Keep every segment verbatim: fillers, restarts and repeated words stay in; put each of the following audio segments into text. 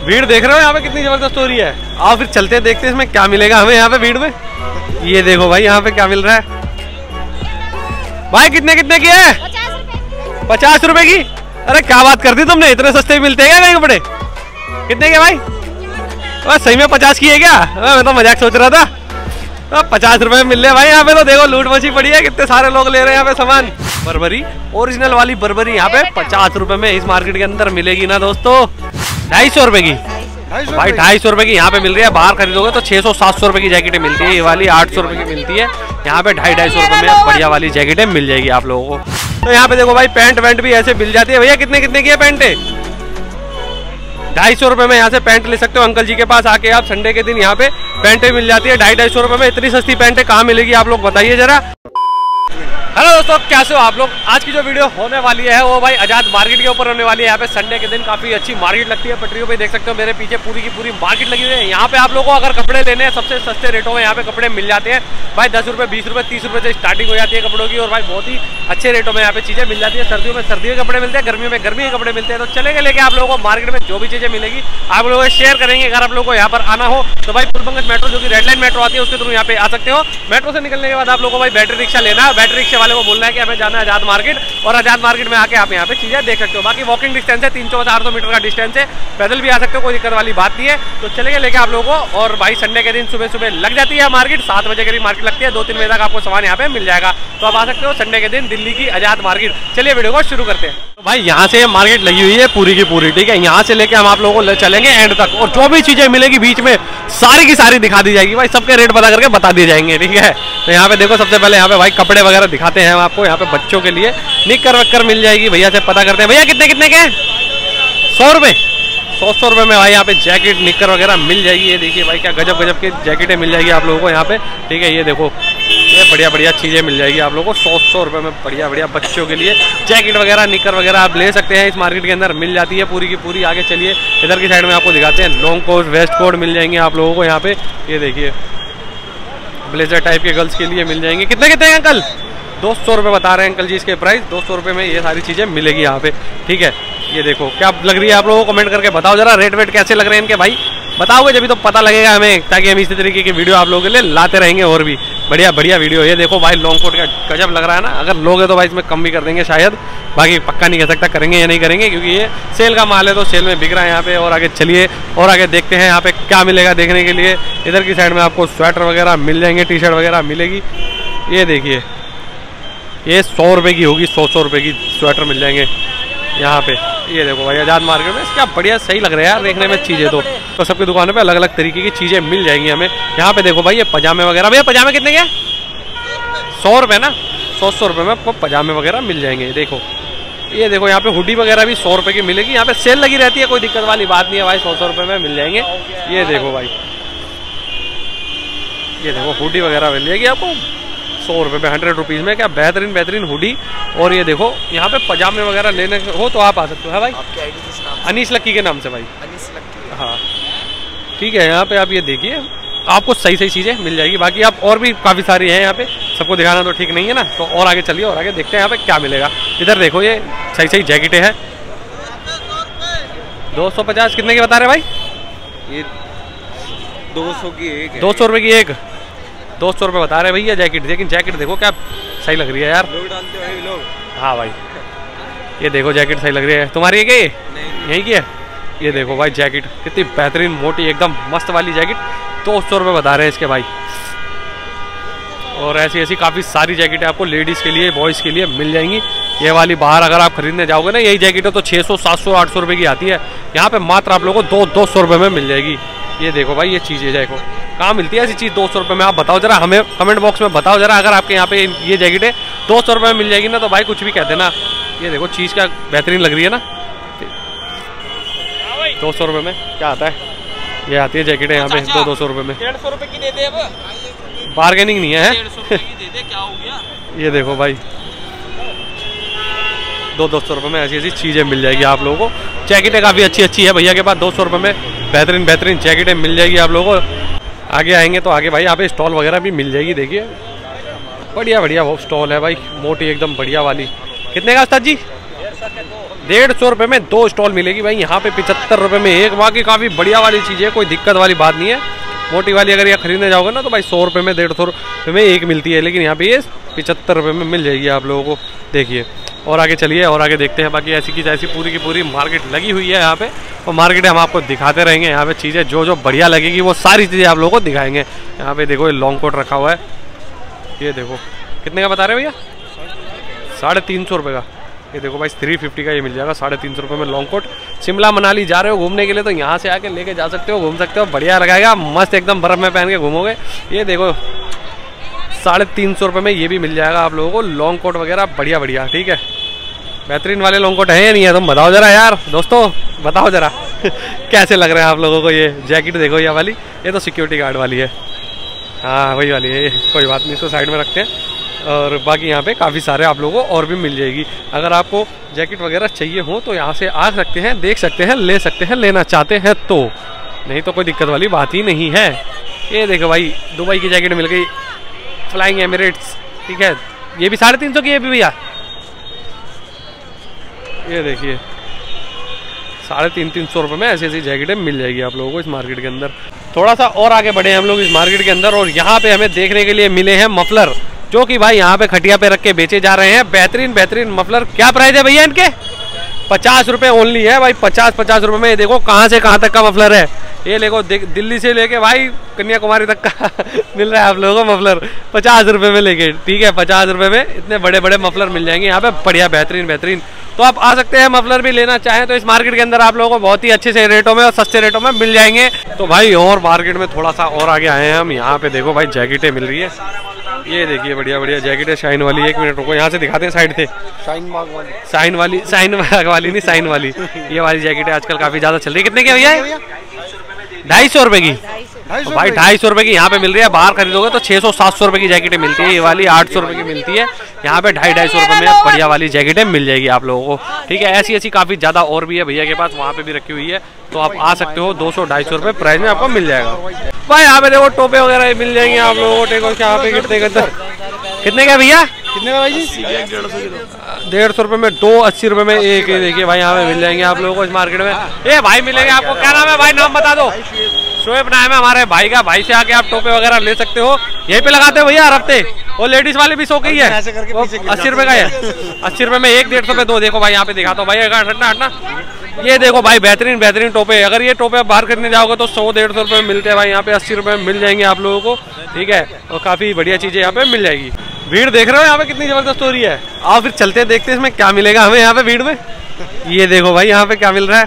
भीड़ देख रहे हो यहाँ पे कितनी जबरदस्त हो रही है। आओ फिर चलते हैं, देखते हैं इसमें क्या मिलेगा हमें यहाँ पे भीड़ में। ये देखो भाई यहाँ पे क्या मिल रहा है भाई। कितने कितने की है? पचास रुपए की। अरे क्या बात कर दी तुमने, इतने सस्ते मिलते हैं क्या कपड़े? कितने के भाई? बस सही में पचास की है क्या? मैं तो मजाक सोच रहा था। पचास रुपए में मिल रहे भाई यहाँ पे। तो देखो लूट मची पड़ी है, कितने सारे लोग ले रहे हैं यहाँ पे सामान। बर्बरी ओरिजिनल वाली बर्बरी यहाँ पे पचास रुपए में इस मार्केट के अंदर मिलेगी ना दोस्तों। ढाई सौ रुपए की भाई, ढाई सौ रुपए की यहाँ पे मिल रही है। बाहर खरीदोगे तो छह सौ सात सौ रुपए की जैकेटें मिलती है, ये वाली आठ सौ रुपए की मिलती है। यहाँ पे ढाई ढाई सौ रुपए में बढ़िया वाली जैकेटें मिल जाएगी आप लोगों को। तो यहाँ पे देखो भाई पैंट वैंट भी ऐसे मिल जाती है। भैया कितने कितने की है पैंटे? ढाई सौ रुपए में यहाँ से पैंट ले सकते हो। अंकल जी के पास आके आप संडे के दिन यहाँ पे पैंटें मिल जाती है ढाई ढाई सौ रुपए में। इतनी सस्ती पैंटें कहाँ मिलेगी आप लोग बताइए जरा। हेलो दोस्तों, कैसे हो आप लोग? आज की जो वीडियो होने वाली है वो भाई आजाद मार्केट के ऊपर होने वाली है। यहाँ पे संडे के दिन काफी अच्छी मार्केट लगती है। पटरियों पे देख सकते हो मेरे पीछे पूरी की पूरी मार्केट लगी हुई है। यहाँ पे आप लोगों को अगर कपड़े लेने हैं सबसे सस्ते रेटों में यहाँ पे कपड़े मिल जाते हैं भाई। दस रुपए बीस रुपए तीस रुपए से स्टार्टिंग हो जाती है कपड़ों की, और भाई बहुत ही अच्छे रेटों में यहाँ पे चीजें मिल जाती है। सर्दियों में सर्दियों के कपड़े मिलते हैं, गर्मियों में गर्मी के कपड़े मिलते हैं। तो चलेंगे लेके आप लोगों को मार्केट में जो भी चीजें मिलेगी आप लोगों को शेयर करेंगे। अगर आप लोगों को यहाँ पर आना हो तो भाई फुलबंगस मेट्रो जो कि रेड लाइन मेट्रो आती है उसके थ्रू यहाँ पे आ सकते हो। मेट्रो से निकलने के बाद आप लोगों को भाई बैटरी रिक्शा लेना है। बैटरी रिक्शा वाले को बोलना है कि हमें जाना है आजाद मार्केट, और आजाद मार्केट में आके आप यहाँ पे चीजें देख सकते हो। बाकी वॉकिंग डिस्टेंस है, तीन सौ चार सौ मीटर का डिस्टेंस है, पैदल भी आ सकते हो, कोई दिक्कत वाली बात नहीं है। तो चलेंगे लेके आप लोगों को। और भाई संडे के दिन सुबह सुबह लग जाती है मार्केट, सात बजे करीब मार्केट लगती है। दो तीन बजे तक आपको सामान यहाँ पे मिल जाएगा। तो आप आ सकते हो संडे के दिन दिल्ली की आजाद मार्केट। चलिए वीडियो को शुरू करते हैं। तो भाई यहाँ से मार्केट लगी हुई है पूरी की पूरी, ठीक है। यहाँ से लेके हम आप लोगों को चलेंगे एंड तक, और जो भी चीजें मिलेगी बीच में सारी की सारी दिखा दी जाएगी भाई। सबके रेट पता करके बता दिए जाएंगे, ठीक है। तो यहाँ पे देखो सबसे पहले यहाँ पे भाई कपड़े वगैरह दिखाते हैं हम आपको। यहाँ पे बच्चों के लिए निक्कर वक्कर मिल जाएगी। भैया से पता करते हैं, भैया कितने कितने के? सौ रुपए सौ सौ रुपए में भाई यहाँ पे जैकेट निक्कर वगैरह मिल जाएगी। ये देखिए भाई क्या गजब गजब की जैकेटें मिल जाएगी आप लोगों को यहाँ पे, ठीक है। ये देखो ये बढ़िया बढ़िया चीजें मिल जाएगी आप लोगों को सौ सौ रुपए में। बढ़िया बढ़िया बच्चों के लिए जैकेट वगैरह निक्कर वगैरह आप ले सकते हैं, इस मार्केट के अंदर मिल जाती है पूरी की पूरी। आगे चलिए इधर की साइड में आपको दिखाते हैं। लॉन्ग कोट वेस्ट कोट मिल जाएंगे आप लोगों को यहाँ पे। ये देखिए ब्लेजर टाइप के गर्ल्स के लिए मिल जाएंगे। कितने कितने हैं अंकल? दो सौ रुपये बता रहे हैं अंकल जी इसके प्राइस। दो सौ रुपये में ये सारी चीज़ें मिलेगी यहाँ पे, ठीक है। ये देखो क्या लग रही है आप लोगों को, कमेंट करके बताओ जरा रेट वेट कैसे लग रहे हैं इनके भाई। बताओगे जब तो पता लगेगा हमें, ताकि हम इसी तरीके की वीडियो आप लोगों के लिए लाते रहेंगे और भी बढ़िया बढ़िया वीडियो। ये देखो भाई लॉन्ग कोट का गजब लग रहा है ना। अगर लोगे तो भाई इसमें कम भी कर देंगे शायद, बाकी पक्का नहीं कह सकता करेंगे या नहीं करेंगे, क्योंकि ये सेल का माल है तो सेल में बिक रहा है यहाँ पे। और आगे चलिए और आगे देखते हैं यहाँ पे क्या मिलेगा देखने के लिए। इधर की साइड में आपको स्वेटर वगैरह मिल जाएंगे, टी शर्ट वगैरह मिलेगी। ये देखिए ये सौ रुपये की होगी, सौ सौ रुपये की स्वेटर मिल जाएंगे यहाँ पे। ये देखो भाई आजाद मार्केट में क्या बढ़िया सही लग रहा है यार देखने में चीज़ें। तो, तो सबकी दुकानों पे अलग अलग तरीके की चीज़ें मिल जाएंगी हमें यहाँ पे। देखो भाई ये पजामे वगैरह, भैया पजामे कितने के? सौ रुपये ना, सौ सौ रुपये में आपको पजामे वगैरह मिल जाएंगे। देखो ये देखो यहाँ पे हुडी वगैरह भी सौ रुपये की मिलेगी। यहाँ पे सेल लगी रहती है, कोई दिक्कत वाली बात नहीं है भाई, सौ सौ रुपये में मिल जाएंगे। ये देखो भाई ये देखो हुडी वगैरह मिल जाएगी आपको सौ रुपये में, हंड्रेड रुपीज़ में। क्या बेहतरीन बेहतरीन हुडी। और ये देखो यहाँ पे पजामे वगैरह लेने हो तो आप आ सकते हो, है भाई। अनीस लक्की के नाम से भाई। अनीस लक्की, हाँ ठीक है। यहाँ पे आप ये देखिए आपको सही सही चीज़ें मिल जाएगी। बाकी आप और भी काफ़ी सारी हैं यहाँ पे, सबको दिखाना तो ठीक नहीं है ना। तो और आगे चलिए और आगे देखते हैं यहाँ पे क्या मिलेगा। इधर देखो ये सही सही जैकेटें हैं। दो सौ पचास कितने की बता रहे भाई? ये दो सौ की एक, दो सौ रुपये की एक, दो सौ रुपये बता रहे भैया जैकेट। लेकिन जैकेट देखो क्या सही लग रही है यार। लोग डालते हैं लोग। हाँ भाई ये देखो जैकेट सही लग रही है। तुम्हारी है क्या ये? यहीं की है। ये देखो भाई जैकेट कितनी बेहतरीन मोटी एकदम मस्त वाली जैकेट, दो सौ रुपये बता रहे हैं इसके भाई। और ऐसी ऐसी काफ़ी सारी जैकेटें आपको लेडीज़ के लिए बॉयज़ के लिए मिल जाएंगी। ये वाली बाहर अगर आप खरीदने जाओगे ना यही जैकेट तो छः सौ सात सौ आठ सौ रुपये की आती है। यहाँ पे मात्र आप लोगों को दो दो सौ रुपये में मिल जाएगी। ये देखो भाई ये चीज़ें देखो कहाँ मिलती है ऐसी चीज़ दो सौ रुपये में। आप बताओ जरा हमें कमेंट बॉक्स में बताओ जरा, अगर आपके यहाँ पे ये जैकेटें दो सौ रुपये में मिल जाएगी ना तो भाई कुछ भी कहते ना। ये देखो चीज़ क्या बेहतरीन लग रही है ना। दो सौ रुपये में क्या आता है? ये आती है जैकेटें यहाँ पे दो दो सौ रुपये में। डेढ़ सौ रुपये की दे दे अब, बार्गेनिंग नहीं है। क्या हो गया? ये देखो भाई दो दो सौ रुपये में ऐसी ऐसी चीज़ें मिल जाएगी आप लोगों को। जैकेटें काफ़ी अच्छी अच्छी है भैया के पास, दो सौ रुपये में बेहतरीन बेहतरीन जैकेटें मिल जाएगी आप लोगों को। आगे आएंगे तो आगे भाई यहाँ पे स्टॉल वगैरह भी मिल जाएगी। देखिए बढ़िया बढ़िया वो स्टॉल है भाई, मोटी एकदम बढ़िया वाली। कितने का उस्ताद जी? डेढ़ सौ रुपये में दो स्टॉल मिलेगी भाई यहाँ पे, पिछहत्तर रुपये में एक। बाकी काफ़ी बढ़िया वाली चीज़ है, कोई दिक्कत वाली बात नहीं है। मोटी वाली अगर ये खरीदने जाओगे ना तो भाई सौ रुपये में डेढ़ सौ रुपये में एक मिलती है, लेकिन यहाँ पे ये पिछहत्तर रुपये में मिल जाएगी आप लोगों को। देखिए और आगे चलिए और आगे देखते हैं। बाकी ऐसी की जैसी पूरी की पूरी मार्केट लगी हुई है यहाँ पे, और मार्केट हम आपको दिखाते रहेंगे। यहाँ पे चीज़ें जो जो बढ़िया लगेगी वो सारी चीज़ें आप लोगों को दिखाएंगे। यहाँ पे देखो ये लॉन्ग कोट रखा हुआ है, ये देखो कितने का बता रहे भैया? साढ़े तीन सौ रुपये का। ये देखो भाई थ्री फिफ्टी का ये मिल जाएगा साढ़े तीन सौ रुपये में लॉन्ग कोट। शिमला मनाली जा रहे हो घूमने के लिए तो यहाँ से आके लेके जा सकते हो, घूम सकते हो, बढ़िया लगाएगा, मस्त एकदम बर्फ़ में पहन के घूमोगे। ये देखो साढ़े तीन सौ रुपये में ये भी मिल जाएगा आप लोगों को लॉन्ग कोट वगैरह, बढ़िया बढ़िया। ठीक है, बेहतरीन वाले लॉन्ग कोट है या नहीं है तुम बताओ जरा यार दोस्तों, बताओ जरा कैसे लग रहे हैं आप लोगों को। ये जैकेट देखो ये वाली, ये तो सिक्योरिटी गार्ड वाली है, हाँ वही वाली है। कोई बात नहीं, इसको साइड में रखते हैं। और बाकी यहाँ पे काफ़ी सारे आप लोगों को और भी मिल जाएगी। अगर आपको जैकेट वगैरह चाहिए हो तो यहाँ से आ सकते हैं, देख सकते हैं, ले सकते हैं, लेना चाहते हैं तो, नहीं तो कोई दिक्कत वाली बात ही नहीं है। ये देखो भाई दुबई की जैकेट मिल गई, फ्लाइंग एमिरेट्स। ठीक है, ये भी साढ़े तीन सौ की है भी भैया। ये देखिए साढ़े तीन तीन सौ रुपये में ऐसी ऐसी जैकेटें मिल जाएगी आप लोगों को इस मार्केट के अंदर। थोड़ा सा और आगे बढ़े हम लोग इस मार्केट के अंदर, और यहाँ पे हमें देखने के लिए मिले हैं मफलर, जो कि भाई यहाँ पे खटिया पे रख के बेचे जा रहे हैं। बेहतरीन बेहतरीन मफलर। क्या प्राइस है भैया इनके? पचास रुपये ओनली है भाई, पचास पचास रुपये में। देखो कहाँ से कहाँ तक का मफलर है। ये देखो दिल्ली से लेके भाई कन्याकुमारी तक का मिल रहा है आप लोगों को मफलर पचास रुपये में लेके। ठीक है, पचास रुपये में इतने बड़े बड़े मफलर मिल जाएंगे यहाँ पे, बढ़िया बेहतरीन बेहतरीन। तो आप आ सकते हैं, मफलर भी लेना चाहें तो इस मार्केट के अंदर आप लोगों को बहुत ही अच्छे से रेटों में और सस्ते रेटों में मिल जाएंगे। तो भाई और मार्केट में थोड़ा सा और आगे आए हैं हम। यहाँ पे देखो भाई जैकेटें मिल रही है, ये देखिए बढ़िया बढ़िया जैकेटें शाइन वाली। एक मिनट रुको, यहाँ से दिखाते हैं साइड से। शाइन मार्क वाली, शाइन वाली, शाइन मार्क वाली नहीं, शाइन वाली। ये वाली जैकेटें आजकल काफी ज्यादा चल रही है। कितने की भैया? ढाई सौ रुपए की भाई, ढाई सौ रुपए की यहाँ पे मिल रही है। बाहर खरीदोगे तो छह सौ सात सौ रुपए की जैकेटें मिलती है, ये वाली आठ सौ रुपए की मिलती है। यहाँ पे ढाई ढाई सौ रुपए में बढ़िया वाली जैकेटें मिल जाएगी आप लोगों को। ठीक है, ऐसी ऐसी काफी ज्यादा और भी है भैया के पास, वहाँ पे भी रखी हुई है। तो आप आ सकते हो, दो सौ ढाई सौ रुपए प्राइस में आपको मिल जाएगा भाई। यहाँ पे देखो टोपे वगैरह मिल जाएंगे आप लोगों को। देखो यहाँ पे कितने के अंदर, कितने का भैया? कितने का भाई जी? डेढ़ सौ रुपए में दो, अस्सी रुपए में एक। ये देखिए भाई यहाँ पे मिल जाएंगे आप लोगों को इस मार्केट में। ये भाई मिलेंगे आपको, क्या नाम है भाई? नाम बता दो। शोएब नाम है हमारे भाई का, भाई से आके आप टोपे वगैरह ले सकते हो। यहीं पे लगाते हो भैया हर हफ्ते। वो लेडीज वाले भी सो गई है, अस्सी रुपए का है, अस्सी रुपए में एक, डेढ़ सौ पे दो। देखो भाई यहाँ पे दिखाता हूँ भाई, हटना हटना। ये देखो भाई बेहतरीन बेहतरीन टोपे। अगर ये टोपे आप बाहर खरीदने जाओगे तो सौ डेढ़ सौ रुपये में मिलते हैं भाई, यहाँ पे अस्सी रुपये में मिल जाएंगे आप लोगों को। ठीक है, और काफ़ी बढ़िया चीज़ें यहाँ पे मिल जाएगी। भीड़ देख रहे हो यहाँ पे कितनी ज़बरदस्त हो रही है। आओ फिर चलते हैं, देखते हैं इसमें क्या मिलेगा हमें यहाँ पे भीड़ में। ये देखो भाई यहाँ पे क्या मिल रहा है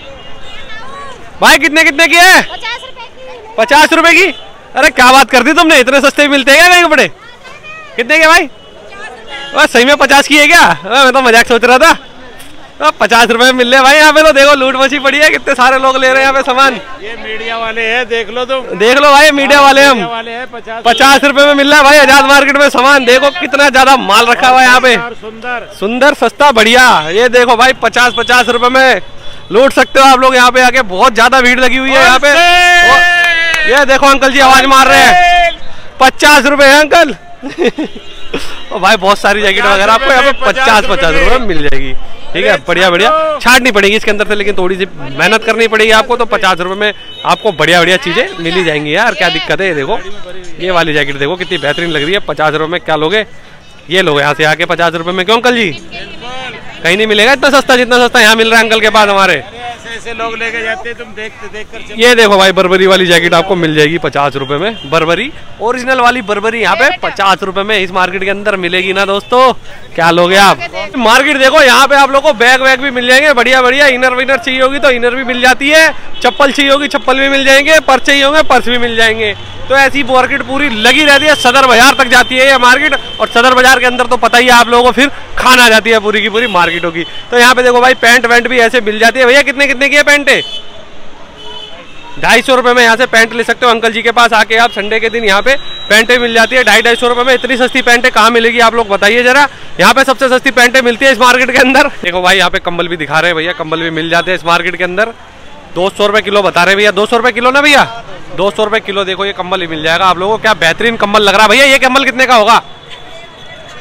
भाई। कितने कितने की है? पचास रुपए की। अरे क्या बात कर दी तुमने, इतने सस्ते भी मिलते हैं क्या कपड़े? कितने के भाई? बस सही में पचास की है क्या? मैं तो मजाक सोच रहा था। तो पचास रुपए में मिल रहे भाई यहाँ पे। तो देखो लूट मची पड़ी है, कितने सारे लोग ले रहे हैं यहाँ पे सामान। ये मीडिया वाले हैं, देख लो तुम, देख लो भाई मीडिया वाले हम। पचास रुपए में मिल रहा है भाई आजाद मार्केट में सामान। देखो कितना ज्यादा माल रखा हुआ है यहाँ पे, सुंदर सुंदर सस्ता बढ़िया। ये देखो भाई पचास पचास रुपए में लूट सकते हो आप लोग यहाँ पे आके। बहुत ज्यादा भीड़ लगी हुई है यहाँ पे। ये देखो अंकल जी आवाज मार रहे हैं, पचास रुपए है अंकल। और भाई बहुत सारी जैकेट वगैरह आपको यहाँ पे पचास पचास रुपए में मिल जाएगी। ठीक है, बढ़िया बढ़िया। छाटनी पड़ेगी इसके अंदर से, लेकिन थोड़ी सी मेहनत करनी पड़ेगी आपको। तो पचास रुपए में आपको बढ़िया बढ़िया चीजें मिल ही जाएंगी यार, क्या दिक्कत है। ये देखो ये वाली जैकेट देखो कितनी बेहतरीन लग रही है। पचास रुपए में क्या लोगे? ये लोग यहाँ से आके पचास रुपए में। क्यों अंकल जी? कहीं नहीं मिलेगा इतना सस्ता जितना सस्ता यहाँ मिल रहा है अंकल के पास हमारे। ऐसे लोग लेके जाते हैं, तुम देखते देख कर। ये देखो भाई बर्बरी वाली जैकेट आपको मिल जाएगी पचास रुपए में। बर्बरी ओरिजिनल वाली बर्बरी यहाँ पे पचास रुपए में इस मार्केट के अंदर मिलेगी ना दोस्तों। क्या लोगे आप? मार्केट देखो यहाँ पे आप लोग को बैग वैग भी मिल जाएंगे बढ़िया बढ़िया। इनर विनर चाहिए होगी तो इनर भी मिल जाती है, चप्पल चाहिए होगी चप्पल भी मिल जाएंगे, पर्स चाहिए होंगे पर्स भी मिल जाएंगे। तो ऐसी मार्केट पूरी लगी रहती है, सदर बाजार तक जाती है ये मार्केट। और सदर बाजार के अंदर तो पता ही है आप लोगों को, फिर खाना जाती है पूरी की पूरी मार्केटों की। तो यहाँ पे देखो भाई पैंट वैंट भी ऐसे मिल जाती है। भैया कितने कितने की है पैंटे? ढाई सौ रुपए में यहाँ से पैंट ले सकते हो अंकल जी के पास आके आप। संडे के दिन यहाँ पे पैंटें मिल जाती है ढाई ढाई सौ रुपए में। इतनी सस्ती पैंटें कहाँ मिलेगी आप लोग बताइए जरा। यहाँ पे सबसे सस्ती पैंटें मिलती है इस मार्केट के अंदर। देखो भाई यहाँ पे कंबल भी दिखा रहे हैं भैया, कंबल भी मिल जाते हैं इस मार्केट के अंदर। दो सौ रुपए किलो बता रहे भैया, दो सौ रुपए किलो ना भैया? दो सौ रुपए किलो। देखो ये कंबल ही मिल जाएगा आप लोगों को। क्या बेहतरीन कंबल लग रहा है भैया। ये कंबल कितने का होगा?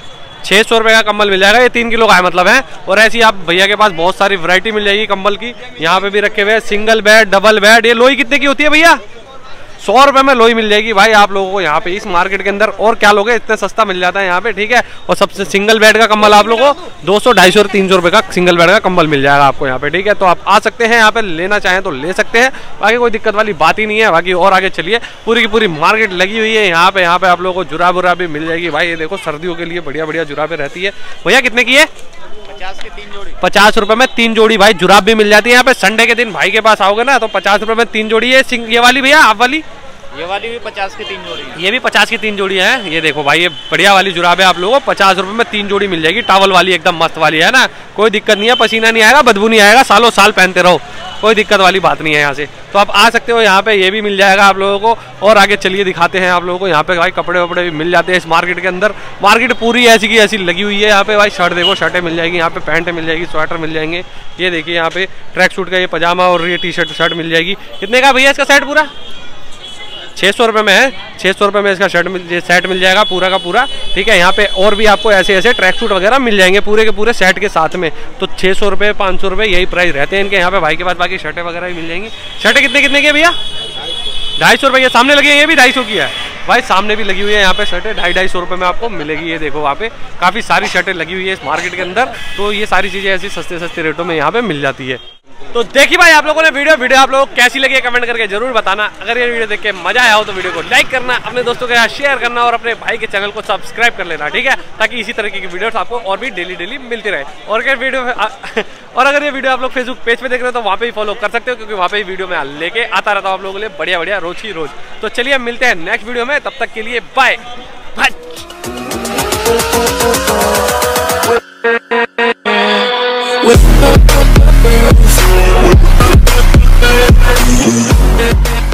छह सौ रुपए का कंबल मिल जाएगा, ये तीन किलो का है मतलब है। और ऐसी आप भैया के पास बहुत सारी वैरायटी मिल जाएगी कंबल की। यहाँ पे भी रखे हुए हैं सिंगल बेड, डबल बेड। ये लोई कितने की होती है भैया? सौ रुपए में लोई मिल जाएगी भाई आप लोगों को यहाँ पे इस मार्केट के अंदर। और क्या लोगे, इतने सस्ता मिल जाता है यहाँ पे, ठीक है। और सबसे सिंगल बेड का कंबल आप लोगों को दो सौ ढाई सौ तीन सौ रुपए का सिंगल बेड का कंबल मिल जाएगा आपको यहाँ पे, ठीक है। तो आप आ सकते हैं यहाँ पे, लेना चाहें तो ले सकते हैं, बाकी कोई दिक्कत वाली बात ही नहीं है। बाकी और आगे चलिए, पूरी की पूरी मार्केट लगी हुई है यहाँ पे। यहाँ पे आप लोगों को जुराब उराब भी मिल जाएगी भाई। ये देखो सर्दियों के लिए बढ़िया बढ़िया जुराबें रहती है। भैया कितने की है? पचास की तीन जोड़ी। पचास रुपए में तीन जोड़ी भाई जुराब भी मिल जाती है यहाँ पे। संडे के दिन भाई के पास आओगे ना तो पचास रुपए में तीन जोड़ी है। ये वाली भैया आप वाली, ये वाली भी पचास की तीन जोड़ी है। ये भी पचास की तीन जोड़ी है। ये देखो भाई, ये बढ़िया वाली जुराब है आप लोगों को पचास रुपए में तीन जोड़ी मिल जाएगी। टावल वाली एकदम मस्त वाली है ना, कोई दिक्कत नहीं है, पसीना नहीं आएगा, बदबू नहीं आएगा, सालों साल पहनते रहो, कोई दिक्कत वाली बात नहीं है यहाँ से। तो आप आ सकते हो यहाँ पे, ये भी मिल जाएगा आप लोगों को। और आगे चलिए दिखाते हैं आप लोगों को। यहाँ पे भाई कपड़े वपड़े भी मिल जाते हैं इस मार्केट के अंदर। मार्केट पूरी ऐसी की ऐसी लगी हुई है यहाँ पे भाई। शर्ट देखो, शर्टें मिल जाएगी यहाँ पे, पैंटें मिल जाएगी, स्वेटर मिल जाएंगे। ये देखिए यहाँ पे ट्रैक सूट का ये पजामा और ये टी शर्ट शर्ट मिल जाएगी। कितने का भैया इसका सेट पूरा? छः सौ रुपये में है। छः सौ रुपये में इसका शर्ट मिल सेट मिल जाएगा पूरा का पूरा, ठीक है। यहाँ पे और भी आपको ऐसे ऐसे ट्रैक सूट वगैरह मिल जाएंगे पूरे के पूरे सेट के साथ में। तो छः सौ रुपये पाँच सौ रुपये यही प्राइस रहते हैं इनके यहाँ पे भाई के पास। बाकी शर्टें वगैरह भी मिल जाएंगी। शर्टें कितने कितने की है भैया? ढाई सौ रुपये। ये सामने लगी है, ये भी ढाई सौ की है भाई। सामने भी लगी हुई है यहाँ पे शर्टें, ढाई ढाई सौ रुपये में आपको मिलेगी। ये देखो वहाँ पे काफ़ी सारी शर्टें लगी हुई है इस मार्केट के अंदर। तो ये सारी चीज़ें ऐसी सस्ते सस्ते रेटों में यहाँ पे मिल जाती है। तो देखिए भाई आप लोगों ने वीडियो वीडियो आप लोगों को कैसी लगी कमेंट करके जरूर बताना। अगर ये वीडियो देख के मजा आया हो तो वीडियो को लाइक करना, अपने दोस्तों के साथ शेयर करना और अपने भाई के चैनल को सब्सक्राइब कर लेना, ठीक है, ताकि इसी तरीके की वीडियोस आपको और भी डेली डेली मिलती रहे। और अगर वीडियो और अगर ये वीडियो आप लोग फेसबुक पेज पे देख रहे हो तो वहाँ पे ही फॉलो कर सकते हो, क्योंकि वहाँ पे ही वीडियो में लेके आता रहता हूँ आप लोगों के लिए बढ़िया बढ़िया रोज ही रोज। तो चलिए मिलते हैं नेक्स्ट वीडियो में, तब तक के लिए बाय बाय।